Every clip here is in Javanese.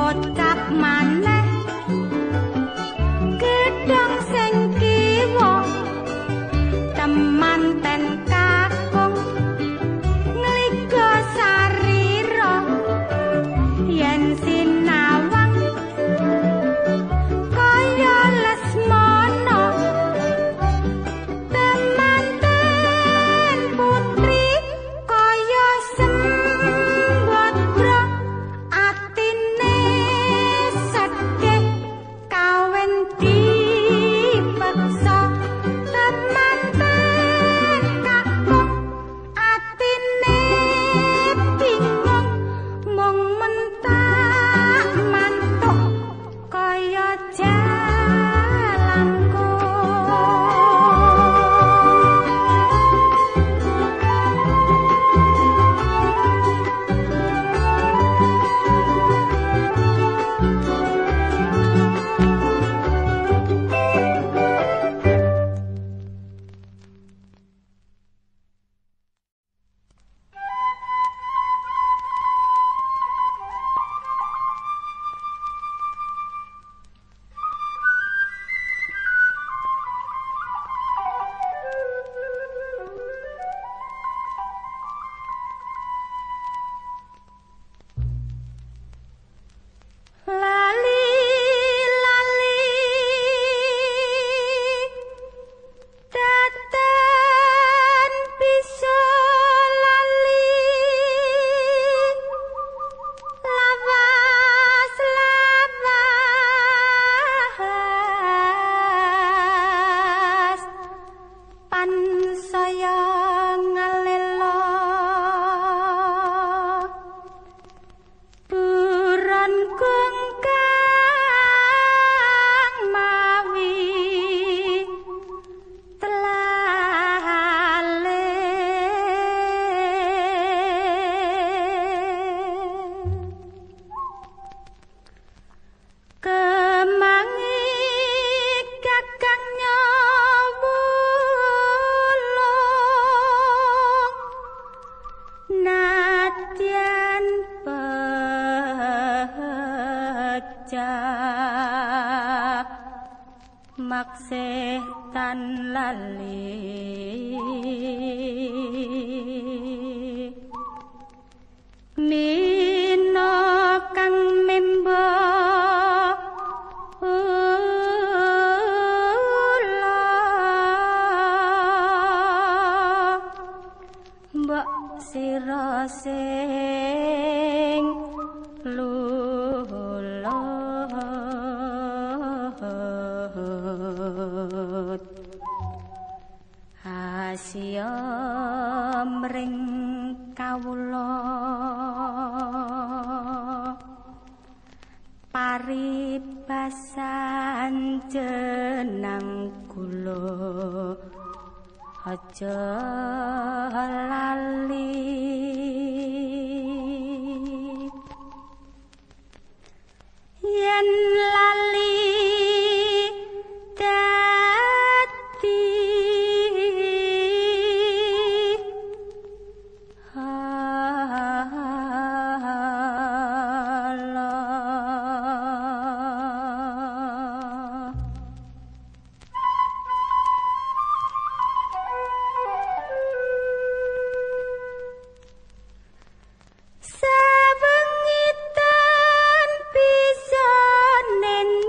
maksih tan lali mino kang memba mbok sira sing lulut hasya mring kawula paribasan jeneng kula aja lali yen lali dadi sabengitan bisa nen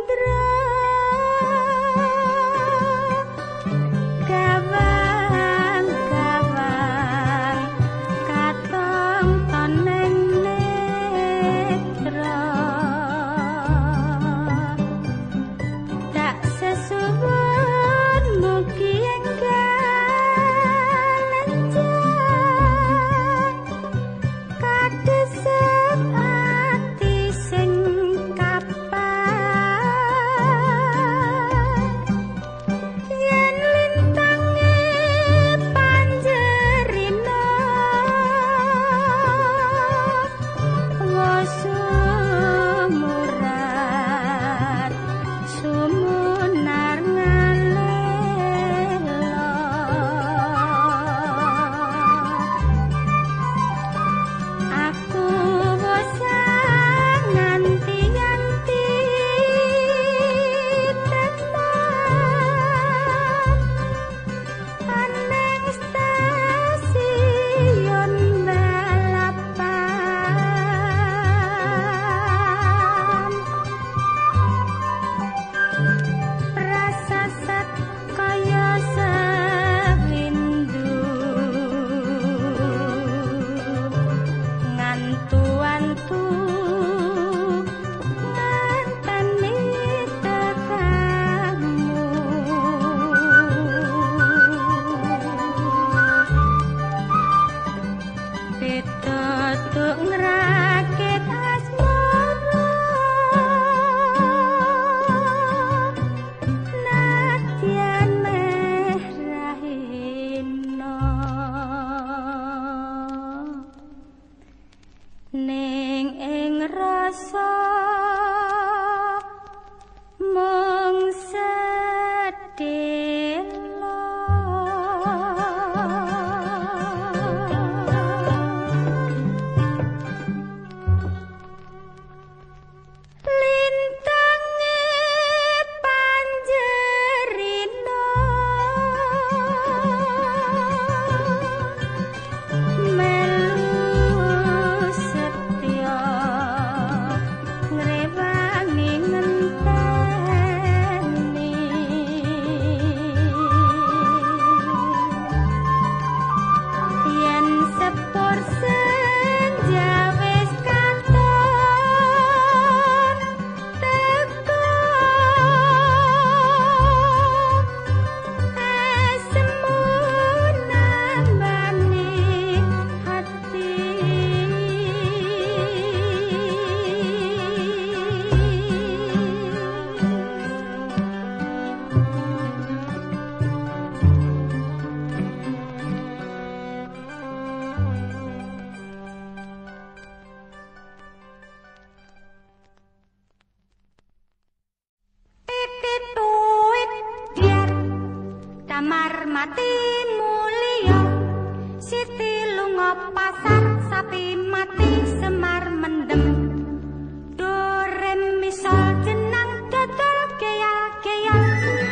mati mulia Siti lunga pasar sapi mati semar mendem do re mi sol jenang dodol geyal-geyal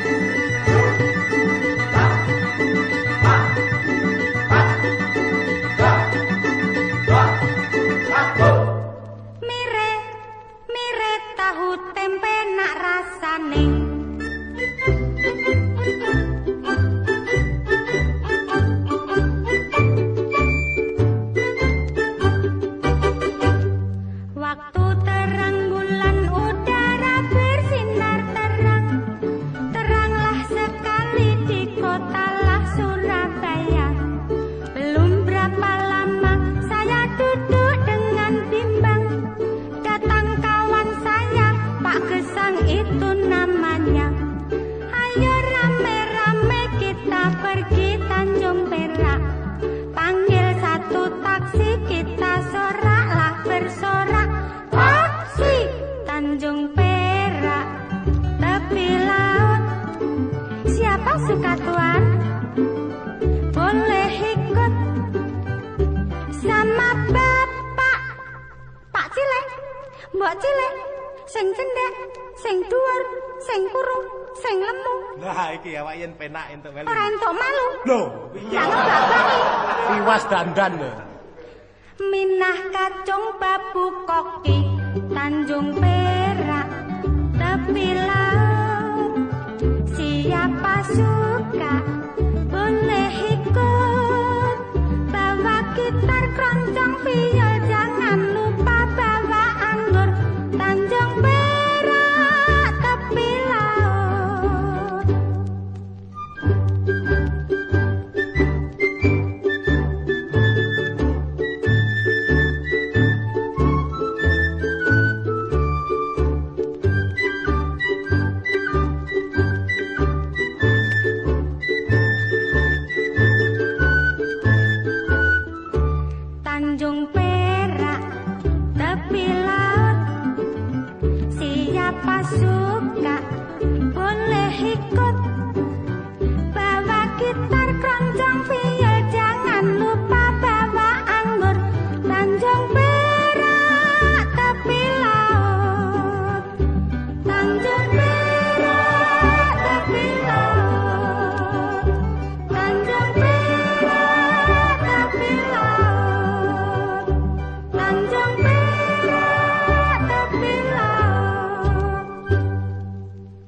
mire tahu tempe nak rasane waktu terang bulan udara bersinar terang teranglah sekali di kotalah Surabaya belum berapa lama saya duduk dengan bimbang datang kawan saya Pak Gesang itu namanya ayo rame-rame kita pergi Tanjung Perak panggil satu taksi kita soraklah bersorak taksi Tanjung Perak tepi laut siapa suka tuan boleh ikut sama bapak Pak Cilek Mbak Cilek sing cendek sing dhuwur sing kurung sing lemu nah iki awak yen penak entuk melu ora entuk malu lho ya ngebak-baki iwas dandan Minah kacung babu koki Tanjung Perak tepi laut siapa suka boleh ikut bawa gitar keroncong viol jangan lupa bawa anggur Tanjung Perak tepi laut Tanjung Perak tepi laut siapa suka boleh ikut bawa gitar keroncong viol jangan lupa bawa anggur Tanjung Perak tepi laut Tanjung Perak tepi laut Tanjung Perak tepi laut Tanjung Perak tepi laut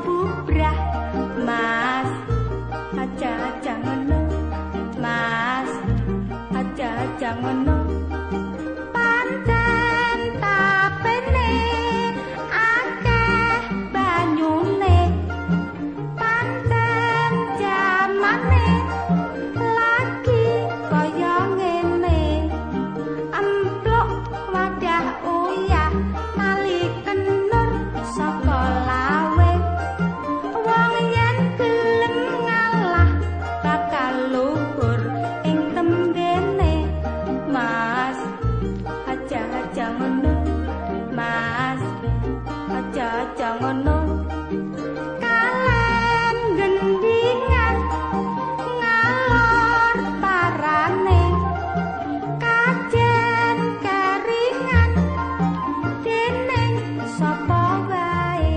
bubrah Mas aja ngono Mas aja ngono pancen tapene akeh banyune pancen jamane lagi kaya ngene amplok wadah uyah tali kenur saka lawe wong yen gelem ngalah bakal luhur ing tembene Mas aja ngono Mas aja ngono kalen gendingan ngalor parane kajen keringan dening sapa wae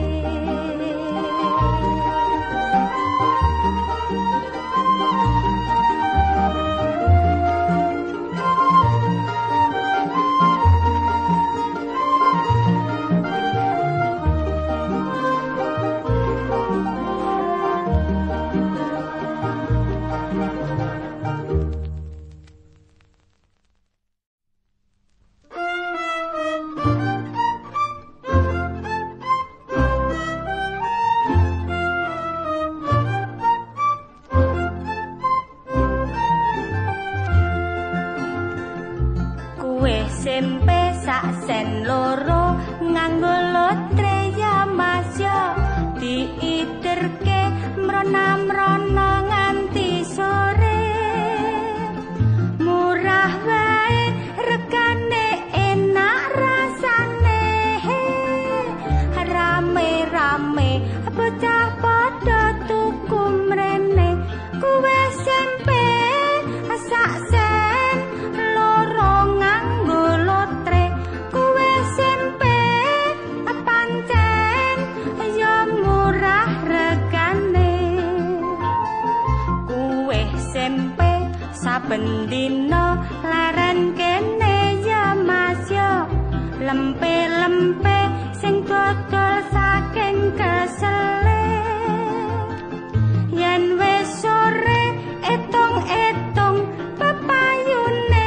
sempe sak sen loro nganggo lotre ya Mas yo diiterke mrona-mrona nganti sore murah wae regane enak rasane rame-rame bocah padha tuku mrene kuwe sempe sak sen loro nganggo lotre kuwe sempe pancen ya murah regane kuwe sempe saben dina laren kene ya Mas yo lempe-lempe sing dodol saking kesele yen wis sore etong-etong pepayune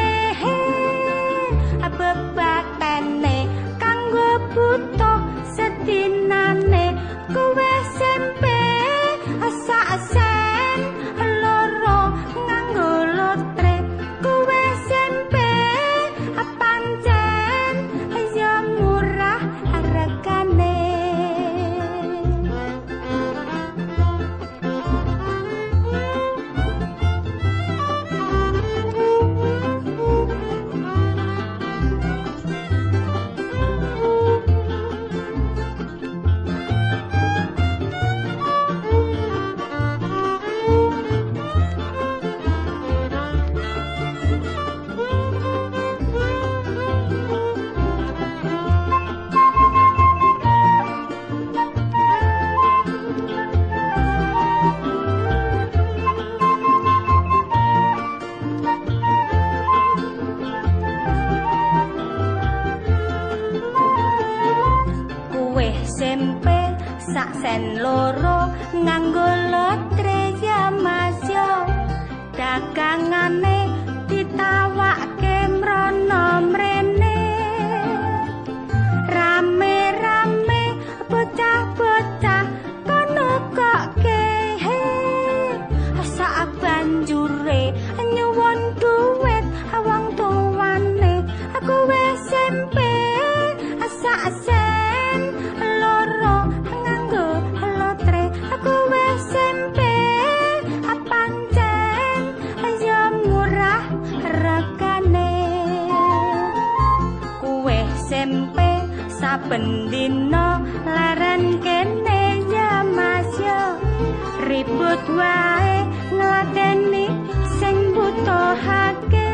bebatene kanggo butuh sedinane kuwe sempe sak sen loro nganggo lotre kuwe sempe pancen ya murah regane sempe sak sen loro nganggo lotre ya Mas yo dagangane ditawake mrono mrene rame-rame bocah-bocah kono kok kehe sak banjure nyuwun duit wong tuwane aku wis sempe sak sen loro nganggo lotre aku wis sempe pancen ya murah regane kuwe sempe saben dina laren kene ya Mas yo ribut wae ngladeni sing butuhake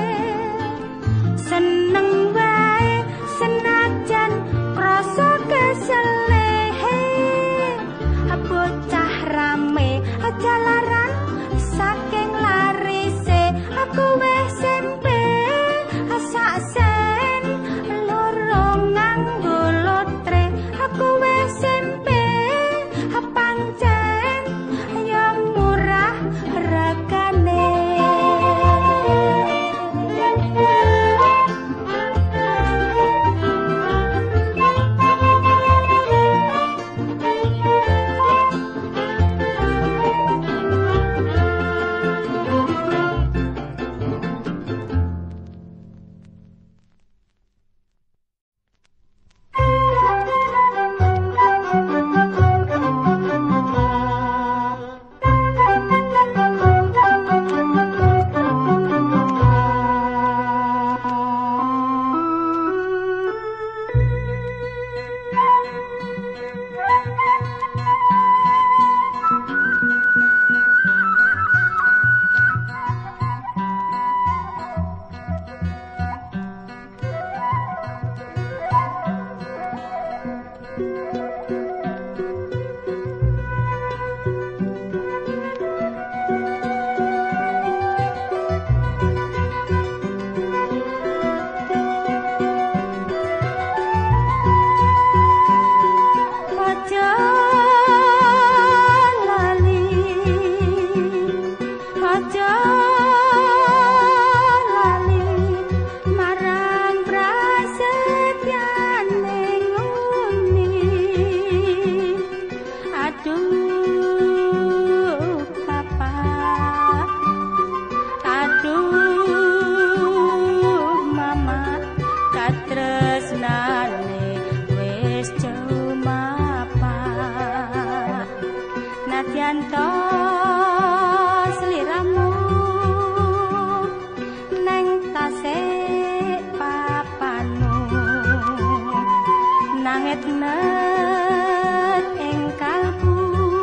seneng wae senajan krasa keselehe bocah rame jalaran saking larise aku wis sempe sak sen loro nganggo lotre aku wis sempe Aduh papa, aduh mama, katresnane wis cumapak. Nadyan to sliramu neng tasik papanu, nanget-net ing kalbu,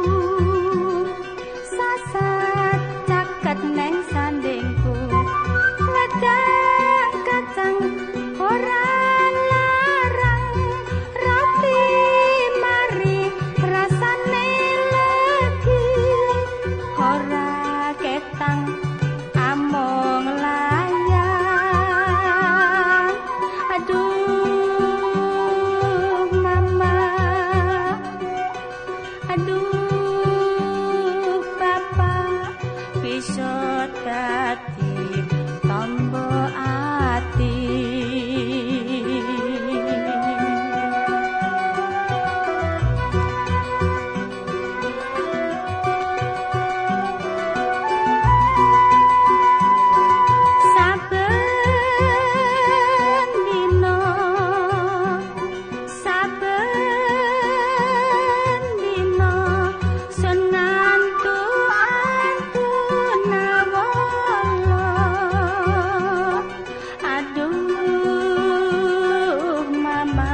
sasat caket neng sandingku, wedang kacang ora larang, roti mari rasane legi, ora ketang among layang. Aduh mama, aduh papa, bisa dadi tombo ati. Saben dino, saben dino, senantu-antu nawala. Aduh mama,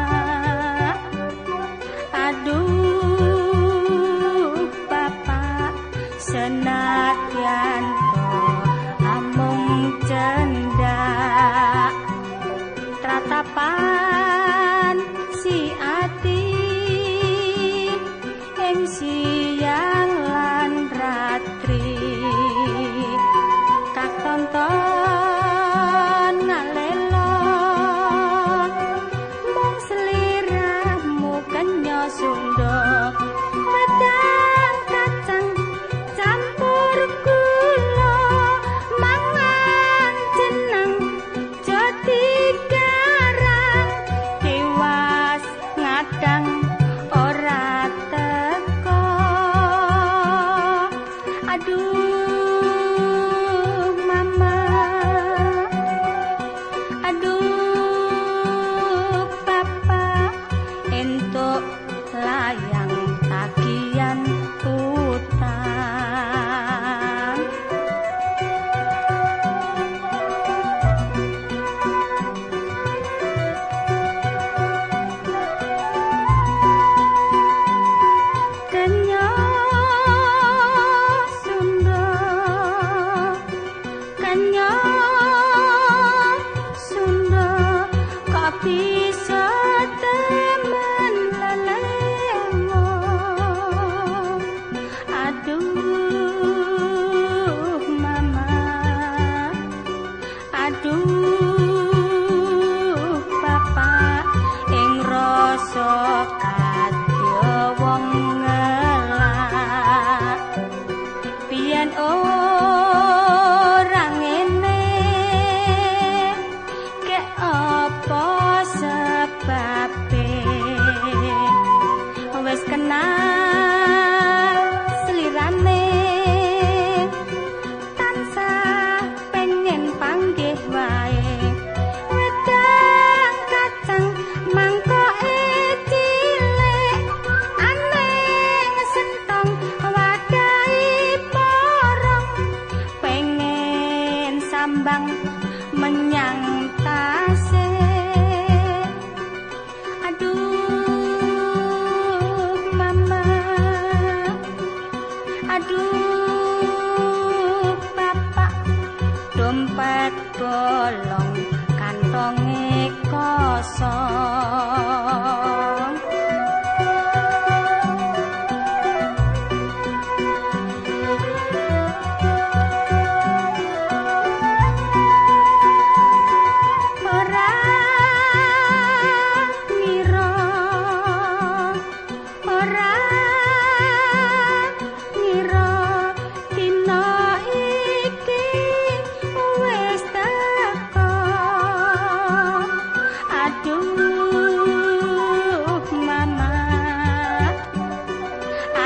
aduh papa, senadyan to amung cendak, ratapan si ati ing siang lan ratri, katonton ngalelo mung sliramu kenya sunda, wedang kacang campur gula, mangan jeneng jati garang, tiwas ngadang ora teko.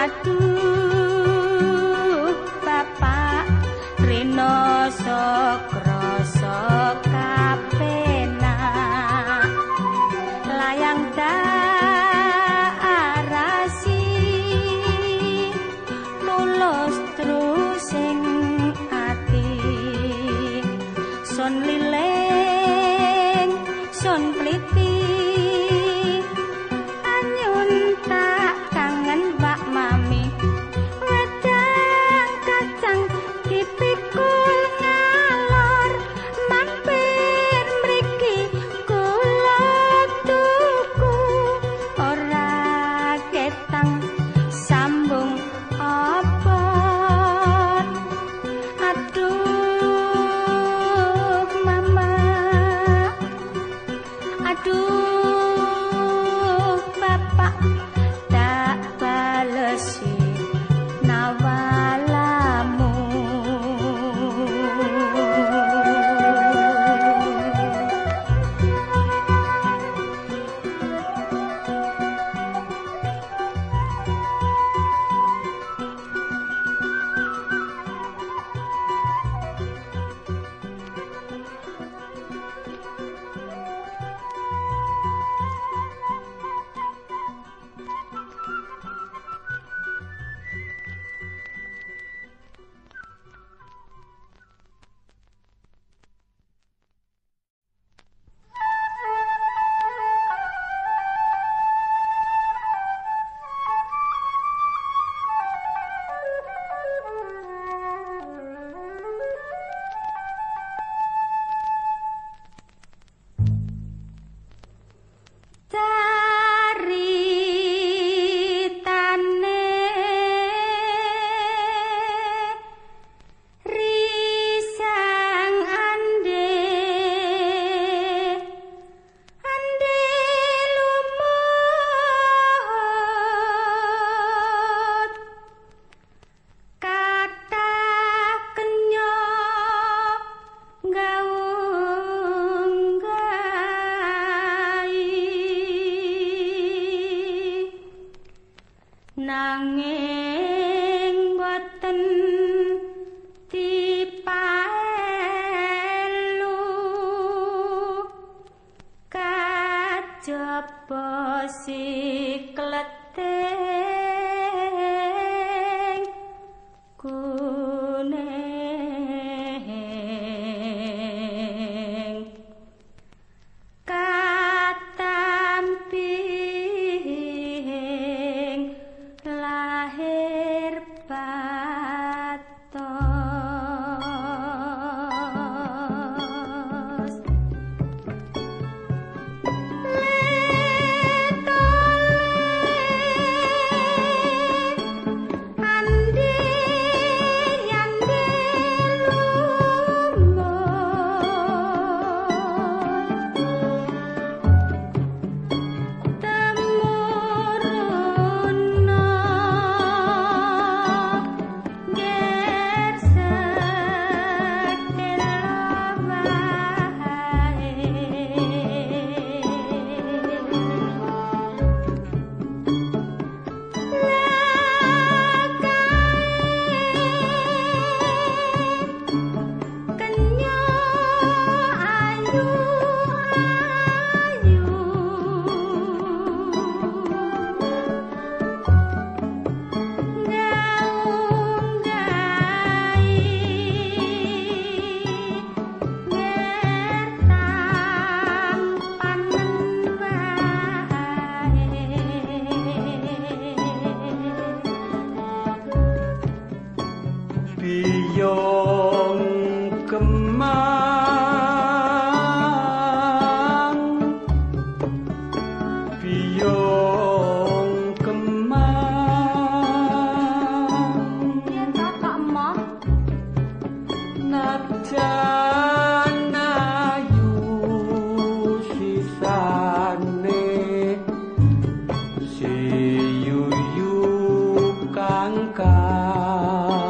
Aduh bapak rino sokrasa kapenak layang darasi tulus trusing ati son lileng son pliti anyun tak kangen Pak Mami wedang kacang dipikul ngalor mampir mriki kula tuku ora ketang sambung opor aduh mama aduh bapak tak balesi nawalamu nanging boten dipaelu kajaba sikleteng kuning katamping lahir patos ande yande temuruna kenyo ayu ayu gaunggai ngertam panen wae Biyong kemang Biyong kemang yen kakak emoh Najan ayu sisane si yuyu kangkang